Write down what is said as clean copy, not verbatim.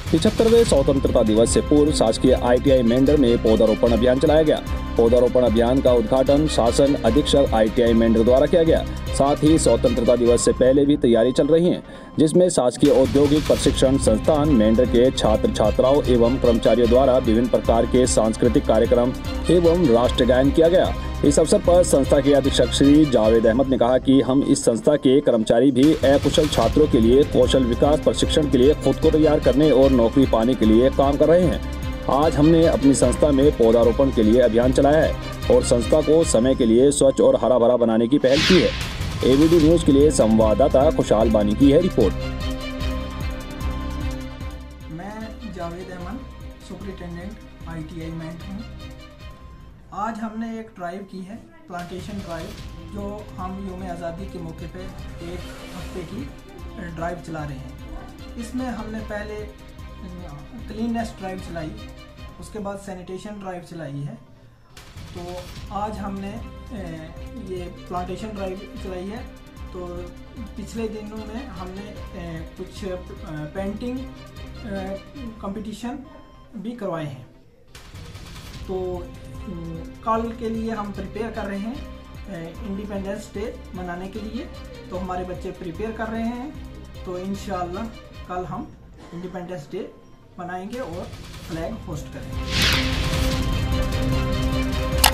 75वें स्वतंत्रता दिवस से पूर्व शासकीय ITI मेंढर में पौधारोपण अभियान चलाया गया। पौधारोपण अभियान का उद्घाटन शासन अधीक्षक ITI मेंढर द्वारा किया गया। साथ ही स्वतंत्रता दिवस से पहले भी तैयारी चल रही है, जिसमें शासकीय औद्योगिक प्रशिक्षण संस्थान मेंढर के छात्र छात्राओं एवं कर्मचारियों द्वारा विभिन्न प्रकार के सांस्कृतिक कार्यक्रम एवं राष्ट्र गायन किया गया। इस अवसर पर संस्था के अधीक्षक श्री जावेद अहमद ने कहा कि हम इस संस्था के कर्मचारी भी अकुशल छात्रों के लिए कौशल विकास प्रशिक्षण के लिए खुद को तैयार करने और नौकरी पाने के लिए काम कर रहे हैं। आज हमने अपनी संस्था में पौधारोपण के लिए अभियान चलाया है और संस्था को समय के लिए स्वच्छ और हरा भरा बनाने की पहल की है। ABD न्यूज के लिए संवाददाता खुशहाल बानी की है रिपोर्ट। मैं जावेद अहमद, सुपरिटेंडेंट ITI मेंढर हूँ। आज हमने एक ड्राइव की है, प्लांटेशन ड्राइव, जो हम यौम आज़ादी के मौके पे एक हफ्ते की ड्राइव चला रहे हैं। इसमें हमने पहले क्लीननेस ड्राइव चलाई, उसके बाद सैनिटेशन ड्राइव चलाई है। तो आज हमने ये प्लांटेशन ड्राइव चलाई है। तो पिछले दिनों में हमने कुछ पेंटिंग कंपटीशन भी करवाए हैं। तो कल के लिए हम प्रिपेयर कर रहे हैं इंडिपेंडेंस डे मनाने के लिए। तो हमारे बच्चे प्रिपेयर कर रहे हैं। तो इंशाअल्लाह कल हम इंडिपेंडेंस डे मनाएंगे और फ्लैग होस्ट करेंगे।